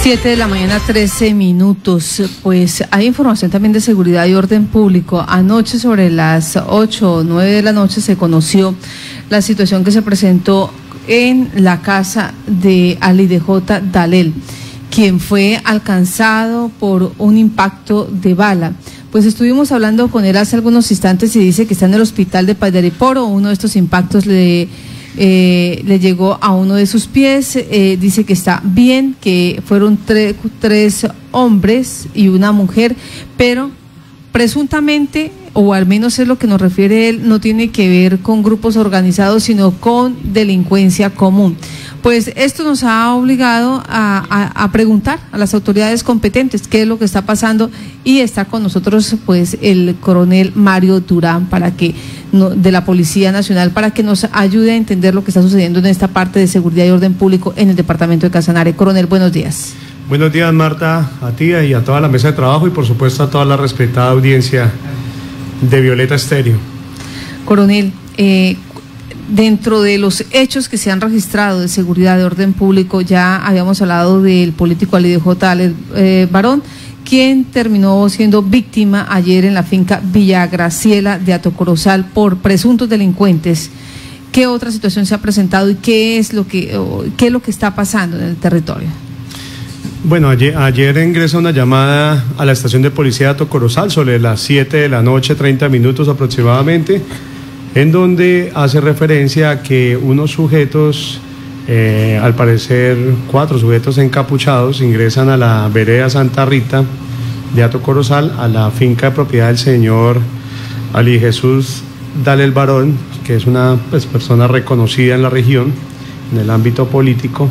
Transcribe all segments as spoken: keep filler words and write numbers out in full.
Siete de la mañana, trece minutos. Pues hay información también de seguridad y orden público. Anoche sobre las ocho o nueve de la noche se conoció la situación que se presentó en la casa de Ali D J Dalel, quien fue alcanzado por un impacto de bala. Pues estuvimos hablando con él hace algunos instantes y dice que está en el hospital de Pajariporo. Uno de estos impactos le Eh, le llegó a uno de sus pies, eh, dice que está bien, que fueron tre tres hombres y una mujer, pero presuntamente, o al menos es lo que nos refiere él, no tiene que ver con grupos organizados, sino con delincuencia común. Pues esto nos ha obligado a, a, a preguntar a las autoridades competentes qué es lo que está pasando, y está con nosotros pues el coronel Mario Durán para que no, de la Policía Nacional, para que nos ayude a entender lo que está sucediendo en esta parte de seguridad y orden público en el departamento de Casanare. Coronel, buenos días. Buenos días, Marta, a ti y a toda la mesa de trabajo y por supuesto a toda la respetada audiencia de Violeta Estéreo. Coronel, eh, dentro de los hechos que se han registrado de seguridad de orden público, ya habíamos hablado del político Ali D J Dalel eh, Barón, quien terminó siendo víctima ayer en la finca Villa Graciela de Atocorozal por presuntos delincuentes. ¿Qué otra situación se ha presentado y qué es lo que, qué es lo que está pasando en el territorio? Bueno, ayer, ayer ingresa una llamada a la estación de policía de Atocorozal sobre las siete de la noche, treinta minutos aproximadamente, en donde hace referencia a que unos sujetos, eh, al parecer cuatro sujetos encapuchados, ingresan a la vereda Santa Rita de Atocorozal, a la finca de propiedad del señor Ali Jesús Dalel Barón, que es una pues, persona reconocida en la región, en el ámbito político,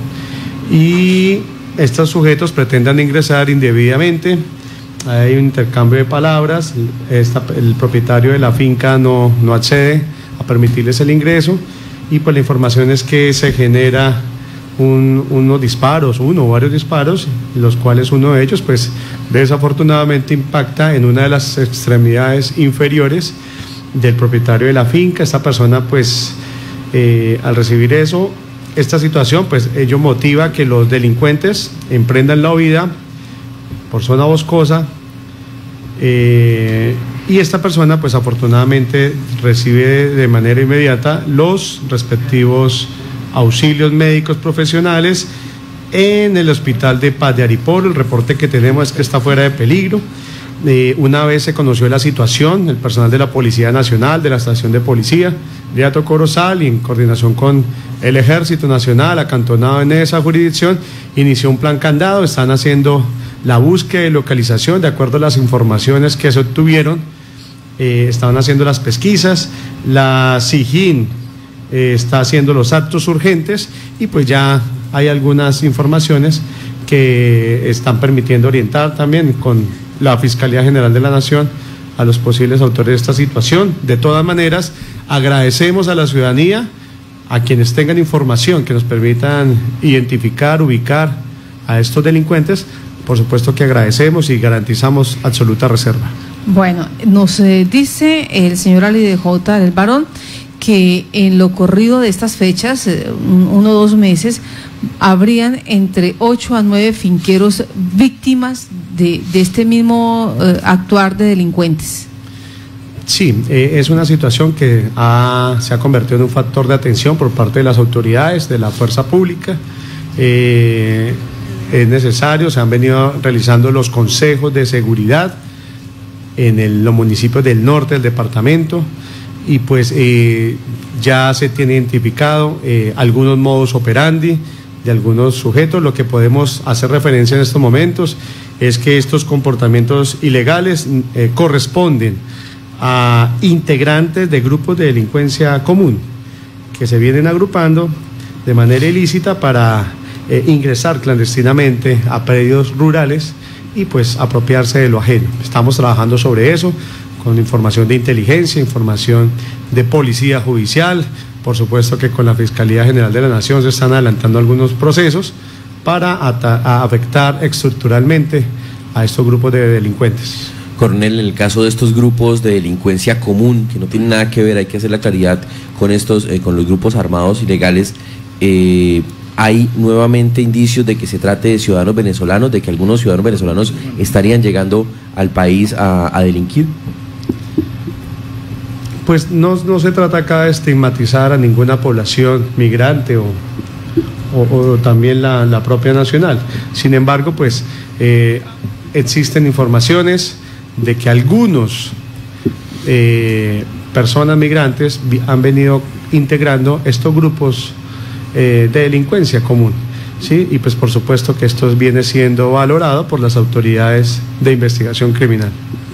y estos sujetos pretenden ingresar indebidamente. Hay un intercambio de palabras, esta, el propietario de la finca no, no accede a permitirles el ingreso, y pues la información es que se genera un, unos disparos, uno o varios disparos, los cuales uno de ellos pues desafortunadamente impacta en una de las extremidades inferiores del propietario de la finca. Esta persona pues eh, al recibir eso, esta situación pues ello motiva que los delincuentes emprendan la huida por zona boscosa, eh, y esta persona pues afortunadamente recibe de manera inmediata los respectivos auxilios médicos profesionales en el hospital de Pajariporo. El reporte que tenemos es que está fuera de peligro. Eh, una vez se conoció la situación, el personal de la Policía Nacional, de la estación de policía de Atocorozal, y en coordinación con el Ejército Nacional acantonado en esa jurisdicción, inició un plan candado. Están haciendo la búsqueda y localización de acuerdo a las informaciones que se obtuvieron. Eh, estaban haciendo las pesquisas, la SIJIN eh, está haciendo los actos urgentes, y pues ya hay algunas informaciones que están permitiendo orientar también con la Fiscalía General de la Nación a los posibles autores de esta situación. De todas maneras, agradecemos a la ciudadanía, a quienes tengan información que nos permitan identificar, ubicar a estos delincuentes. Por supuesto que agradecemos y garantizamos absoluta reserva. Bueno, nos eh, dice el señor Ali D J Dalel Barón que en lo corrido de estas fechas, eh, uno o dos meses, habrían entre ocho a nueve finqueros víctimas de, de este mismo eh, actuar de delincuentes. Sí, eh, es una situación que ha, se ha convertido en un factor de atención por parte de las autoridades, de la fuerza pública. Eh, es necesario, se han venido realizando los consejos de seguridad en el, los municipios del norte del departamento, y pues eh, ya se tiene identificado eh, algunos modus operandi de algunos sujetos. Lo que podemos hacer referencia en estos momentos es que estos comportamientos ilegales eh, corresponden a integrantes de grupos de delincuencia común que se vienen agrupando de manera ilícita para eh, ingresar clandestinamente a predios rurales y pues apropiarse de lo ajeno. Estamos trabajando sobre eso con información de inteligencia, información de policía judicial. Por supuesto que con la Fiscalía General de la Nación se están adelantando algunos procesos para a afectar estructuralmente a estos grupos de delincuentes. Coronel, en el caso de estos grupos de delincuencia común, que no tienen nada que ver, hay que hacer la claridad con estos, eh, con los grupos armados ilegales, eh, hay nuevamente indicios de que se trate de ciudadanos venezolanos, de que algunos ciudadanos venezolanos estarían llegando al país a, a delinquir. Pues no, no se trata acá de estigmatizar a ninguna población migrante o, o, o también la, la propia nacional. Sin embargo, pues eh, existen informaciones de que algunos eh, personas migrantes han venido integrando estos grupos eh, de delincuencia común, ¿sí? Y pues por supuesto que esto viene siendo valorado por las autoridades de investigación criminal.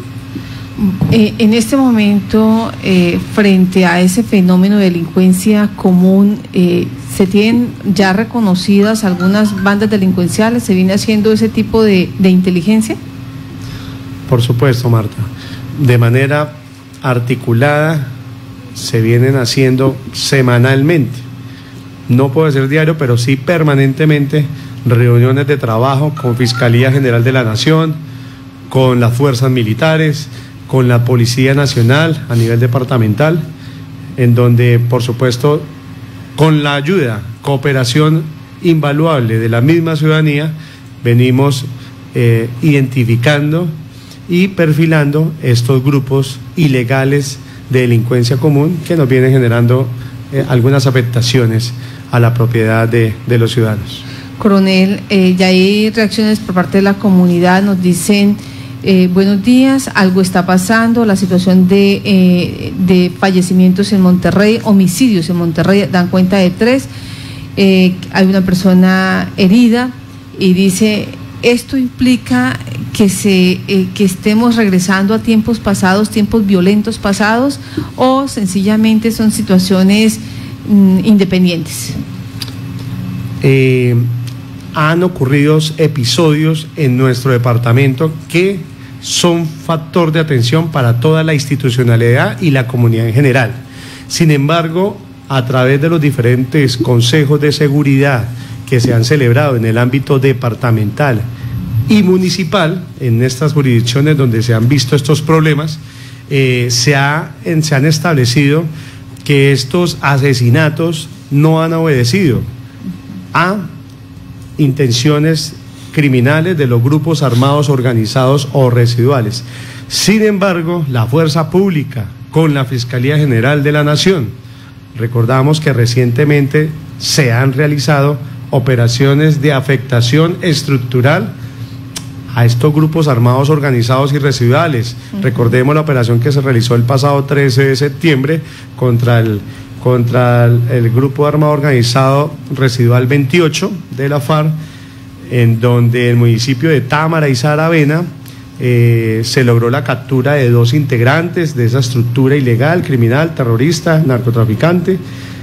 Eh, en este momento, eh, frente a ese fenómeno de delincuencia común, eh, ¿se tienen ya reconocidas algunas bandas delincuenciales? ¿Se viene haciendo ese tipo de, de inteligencia? Por supuesto, Marta. De manera articulada se vienen haciendo semanalmente. No puede ser diario, pero sí permanentemente reuniones de trabajo con Fiscalía General de la Nación, con las fuerzas militares, con la Policía Nacional a nivel departamental, en donde, por supuesto, con la ayuda, cooperación invaluable de la misma ciudadanía, venimos eh, identificando y perfilando estos grupos ilegales de delincuencia común que nos vienen generando eh, algunas afectaciones a la propiedad de, de los ciudadanos. Coronel, eh, ya hay reacciones por parte de la comunidad, nos dicen... Eh, buenos días, algo está pasando, la situación de, eh, de fallecimientos en Monterrey, homicidios en Monterrey, dan cuenta de tres, eh, hay una persona herida y dice, esto implica que, se, eh, que estemos regresando a tiempos pasados, tiempos violentos pasados, o sencillamente son situaciones mm, independientes. Eh... Han ocurrido episodios en nuestro departamento que son factor de atención para toda la institucionalidad y la comunidad en general. Sin embargo, a través de los diferentes consejos de seguridad que se han celebrado en el ámbito departamental y municipal, en estas jurisdicciones donde se han visto estos problemas, eh, se, ha, en, se han establecido que estos asesinatos no han obedecido a intenciones criminales de los grupos armados organizados o residuales. Sin embargo, la fuerza pública con la Fiscalía General de la Nación, recordamos que recientemente se han realizado operaciones de afectación estructural a estos grupos armados organizados y residuales. Uh-huh. Recordemos la operación que se realizó el pasado trece de septiembre contra el contra el, el grupo armado organizado residual veintiocho de la FARC, en donde el municipio de Támara y Saravena eh, se logró la captura de dos integrantes de esa estructura ilegal, criminal, terrorista, narcotraficante.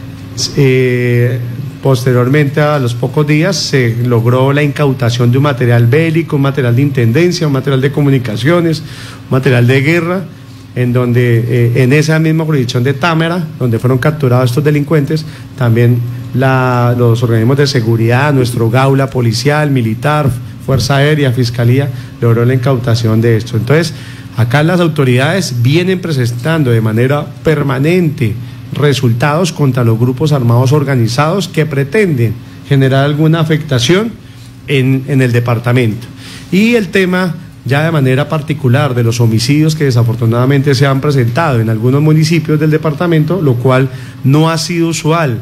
Eh, posteriormente, a los pocos días, se logró la incautación de un material bélico, un material de intendencia, un material de comunicaciones, un material de guerra, en donde eh, en esa misma jurisdicción de Támara, donde fueron capturados estos delincuentes, también la, los organismos de seguridad, nuestro Gaula policial, militar, Fuerza Aérea, Fiscalía, logró la incautación de esto. Entonces, acá las autoridades vienen presentando de manera permanente resultados contra los grupos armados organizados que pretenden generar alguna afectación en, en el departamento. Y el tema ya de manera particular de los homicidios que desafortunadamente se han presentado en algunos municipios del departamento, lo cual no ha sido usual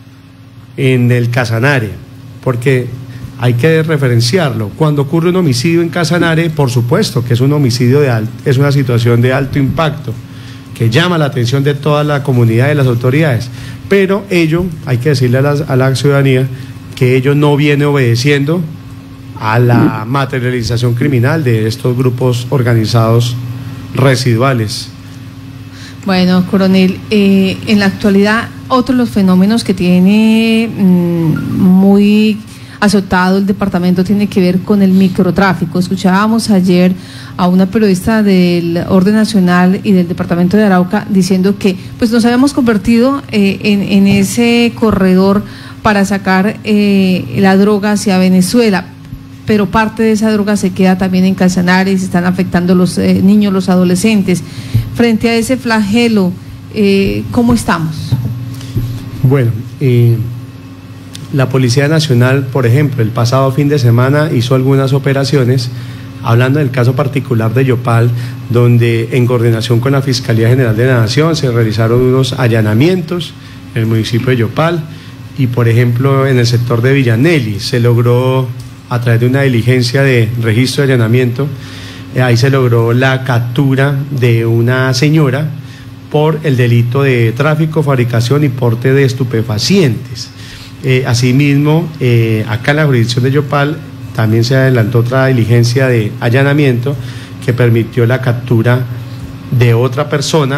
en el Casanare, porque hay que referenciarlo. Cuando ocurre un homicidio en Casanare, por supuesto que es un homicidio de alto, es una situación de alto impacto, que llama la atención de toda la comunidad y de las autoridades, pero ello, hay que decirle a la, a la ciudadanía que ello no viene obedeciendo a la materialización criminal de estos grupos organizados residuales. Bueno, coronel, eh, en la actualidad otro de los fenómenos que tiene mmm, muy azotado el departamento tiene que ver con el microtráfico. Escuchábamos ayer a una periodista del Orden Nacional y del departamento de Arauca diciendo que pues nos habíamos convertido eh, en, en ese corredor para sacar eh, la droga hacia Venezuela, pero parte de esa droga se queda también en Casanare y se están afectando los eh, niños, los adolescentes. Frente a ese flagelo, eh, ¿cómo estamos? Bueno, eh, la Policía Nacional, por ejemplo, el pasado fin de semana hizo algunas operaciones, hablando del caso particular de Yopal, donde en coordinación con la Fiscalía General de la Nación se realizaron unos allanamientos en el municipio de Yopal y, por ejemplo, en el sector de Villanelli se logró, a través de una diligencia de registro de allanamiento, eh, ahí se logró la captura de una señora por el delito de tráfico, fabricación y porte de estupefacientes. Eh, asimismo, eh, acá en la jurisdicción de Yopal también se adelantó otra diligencia de allanamiento que permitió la captura de otra persona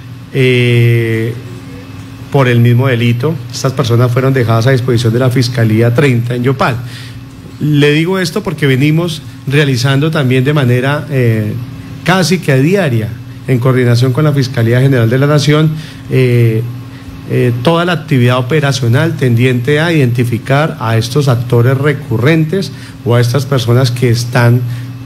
eh, por el mismo delito. Estas personas fueron dejadas a disposición de la Fiscalía treinta en Yopal. Le digo esto porque venimos realizando también de manera eh, casi que a diaria, en coordinación con la Fiscalía General de la Nación, eh, eh, toda la actividad operacional tendiente a identificar a estos actores recurrentes o a estas personas que están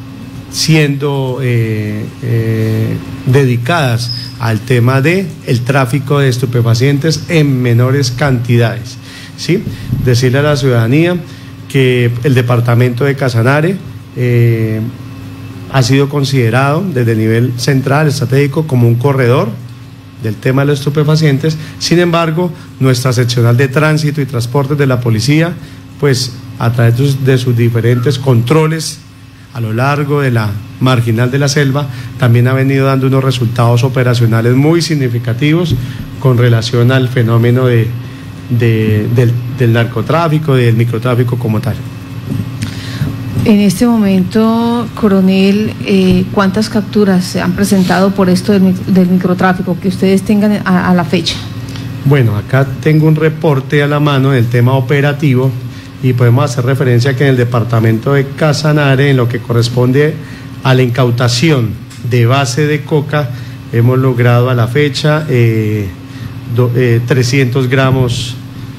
siendo eh, eh, dedicadas al tema de el tráfico de estupefacientes en menores cantidades, ¿sí? Decirle a la ciudadanía que el departamento de Casanare eh, ha sido considerado desde el nivel central, estratégico, como un corredor del tema de los estupefacientes. Sin embargo, nuestra seccional de tránsito y transportes de la policía, pues a través de sus diferentes controles a lo largo de la marginal de la selva, también ha venido dando unos resultados operacionales muy significativos con relación al fenómeno de, de, del, del narcotráfico, del microtráfico como tal. En este momento, coronel, eh, ¿cuántas capturas se han presentado por esto del, del microtráfico que ustedes tengan a, a la fecha? Bueno, acá tengo un reporte a la mano del tema operativo y podemos hacer referencia que en el departamento de Casanare, en lo que corresponde a la incautación de base de coca, hemos logrado a la fecha eh, do, eh, trescientos gramos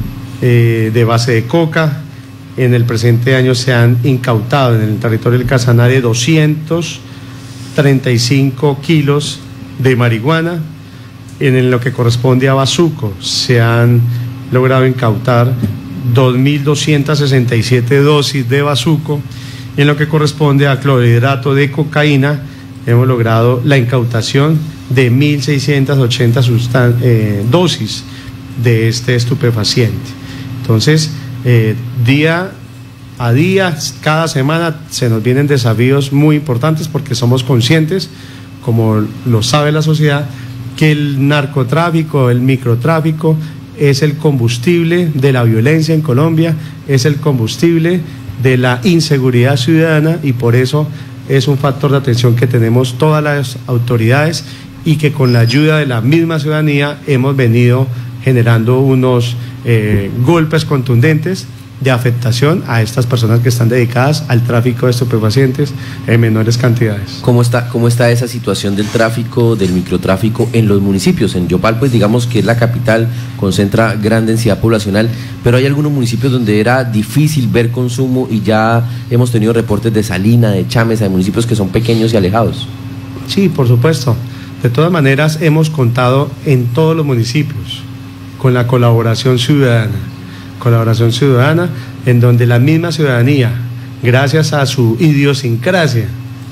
eh, de base de coca. En el presente año se han incautado en el territorio del Casanare doscientos treinta y cinco kilos de marihuana. En lo que corresponde a bazuco se han logrado incautar dos mil doscientas sesenta y siete dosis de bazuco. Y en lo que corresponde a clorhidrato de cocaína hemos logrado la incautación de mil seiscientas ochenta sustan- eh, dosis de este estupefaciente. Entonces, Eh, día a día, cada semana se nos vienen desafíos muy importantes porque somos conscientes, como lo sabe la sociedad, que el narcotráfico, el microtráfico es el combustible de la violencia en Colombia, es el combustible de la inseguridad ciudadana y por eso es un factor de atención que tenemos todas las autoridades y que con la ayuda de la misma ciudadanía hemos venido generando unos eh, golpes contundentes de afectación a estas personas que están dedicadas al tráfico de estupefacientes en menores cantidades. ¿Cómo está, cómo está esa situación del tráfico, del microtráfico en los municipios? En Yopal, pues digamos que es la capital, concentra gran densidad poblacional, pero hay algunos municipios donde era difícil ver consumo y ya hemos tenido reportes de Salina, de Chámeza, de municipios que son pequeños y alejados. Sí, por supuesto. De todas maneras, hemos contado en todos los municipios con la colaboración ciudadana, colaboración ciudadana en donde la misma ciudadanía, gracias a su idiosincrasia,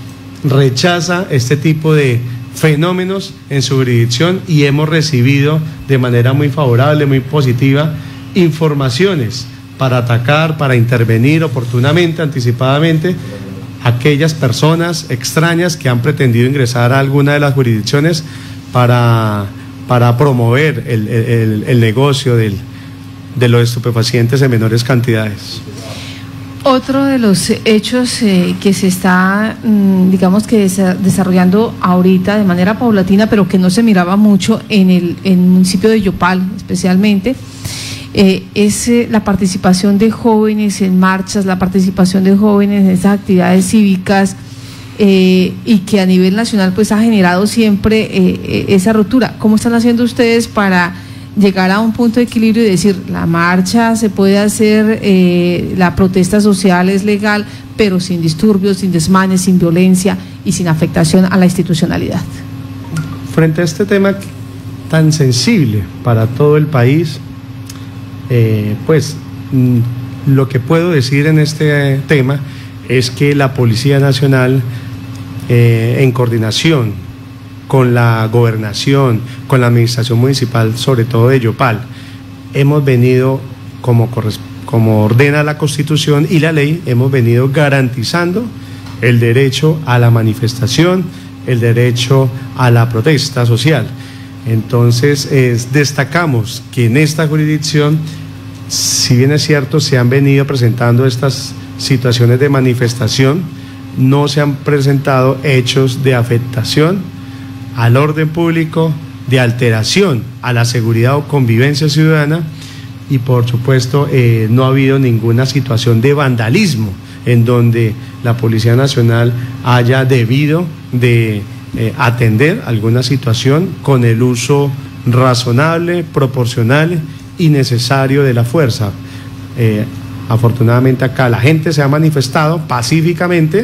rechaza este tipo de fenómenos en su jurisdicción y hemos recibido de manera muy favorable, muy positiva, informaciones para atacar, para intervenir oportunamente, anticipadamente, aquellas personas extrañas que han pretendido ingresar a alguna de las jurisdicciones para... para promover el, el, el negocio del, de los estupefacientes en menores cantidades. Otro de los hechos eh, que se está, mmm, digamos que desa- desarrollando ahorita de manera paulatina, pero que no se miraba mucho en el, en el municipio de Yopal especialmente, eh, es eh, la participación de jóvenes en marchas, la participación de jóvenes en estas actividades cívicas, Eh, y que a nivel nacional pues ha generado siempre eh, esa ruptura. ¿Cómo están haciendo ustedes para llegar a un punto de equilibrio y decir la marcha se puede hacer, eh, la protesta social es legal, pero sin disturbios, sin desmanes, sin violencia y sin afectación a la institucionalidad? Frente a este tema tan sensible para todo el país, eh, pues mm, lo que puedo decir en este tema es que la Policía Nacional, eh, en coordinación con la gobernación, con la administración municipal, sobre todo de Yopal, hemos venido, como, como ordena la Constitución y la ley, hemos venido garantizando el derecho a la manifestación, el derecho a la protesta social. Entonces, eh, destacamos que en esta jurisdicción, si bien es cierto, se han venido presentando estas situaciones de manifestación, no se han presentado hechos de afectación al orden público, de alteración a la seguridad o convivencia ciudadana, y por supuesto eh, no ha habido ninguna situación de vandalismo en donde la Policía Nacional haya debido de eh, atender alguna situación con el uso razonable, proporcional y necesario de la fuerza. Eh, afortunadamente acá la gente se ha manifestado pacíficamente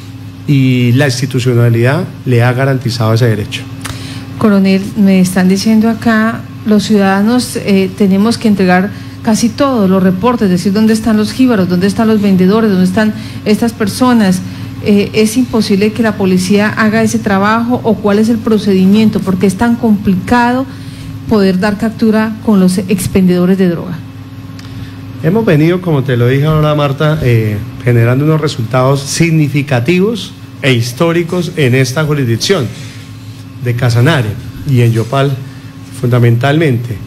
y la institucionalidad le ha garantizado ese derecho. Coronel, me están diciendo acá, los ciudadanos eh, tenemos que entregar casi todos los reportes, decir dónde están los jíbaros, dónde están los vendedores, dónde están estas personas. Eh, ¿Es imposible que la policía haga ese trabajo o cuál es el procedimiento? Porque es tan complicado poder dar captura con los expendedores de droga. Hemos venido, como te lo dije ahora, Marta, eh, generando unos resultados significativos e históricos en esta jurisdicción de Casanare y en Yopal fundamentalmente.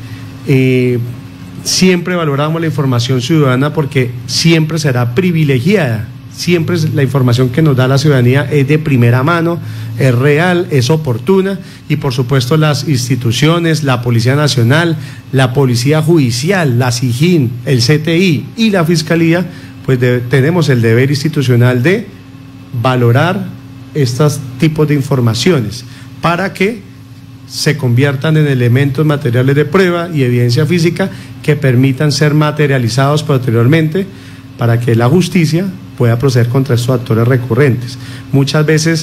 Eh, siempre valoramos la información ciudadana porque siempre será privilegiada, siempre la información que nos da la ciudadanía es de primera mano, es real, es oportuna, y por supuesto las instituciones, la Policía Nacional, la Policía Judicial, la SIJIN, el C T I y la Fiscalía, pues de, tenemos el deber institucional de valorar estos tipos de informaciones para que se conviertan en elementos materiales de prueba y evidencia física que permitan ser materializados posteriormente para que la justicia pueda proceder contra estos actores recurrentes. Muchas veces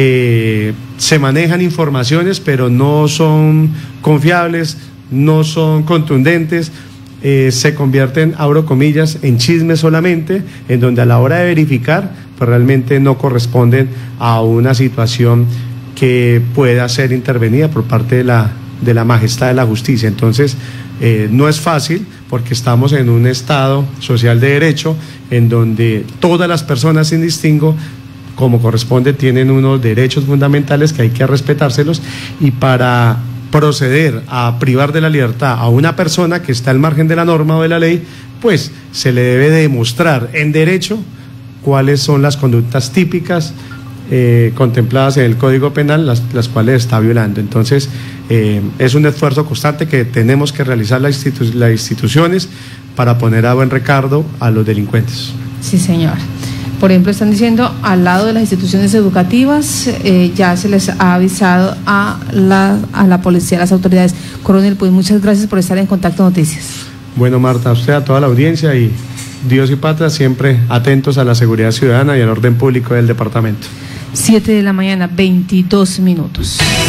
eh, se manejan informaciones, pero no son confiables, no son contundentes, eh, se convierten, abro comillas, en chismes solamente, en donde a la hora de verificar, pues realmente no corresponden a una situación que pueda ser intervenida por parte de la, de la majestad de la justicia. Entonces, eh, no es fácil porque estamos en un Estado social de derecho en donde todas las personas sin distingo, como corresponde, tienen unos derechos fundamentales que hay que respetárselos, y para proceder a privar de la libertad a una persona que está al margen de la norma o de la ley, pues se le debe demostrar en derecho cuáles son las conductas típicas Eh, contempladas en el Código Penal, las, las cuales está violando. Entonces, eh, es un esfuerzo constante que tenemos que realizar las, institu las instituciones para poner a buen recaudo a los delincuentes. Sí, señor. Por ejemplo, están diciendo, al lado de las instituciones educativas, eh, ya se les ha avisado a la, a la policía, a las autoridades. Coronel, pues muchas gracias por estar en Contacto Noticias. Bueno, Marta, a usted, a toda la audiencia, y Dios y patria siempre atentos a la seguridad ciudadana y al orden público del departamento. siete de la mañana, veintidós minutos.